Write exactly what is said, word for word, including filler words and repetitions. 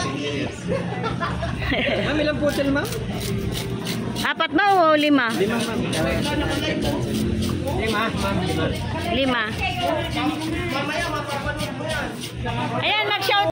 Ma'am, ilang putil, ma'am? Apat ba o lima? Lima, ma'am. Lima, ma'am. Lima. Ayan, nag-shout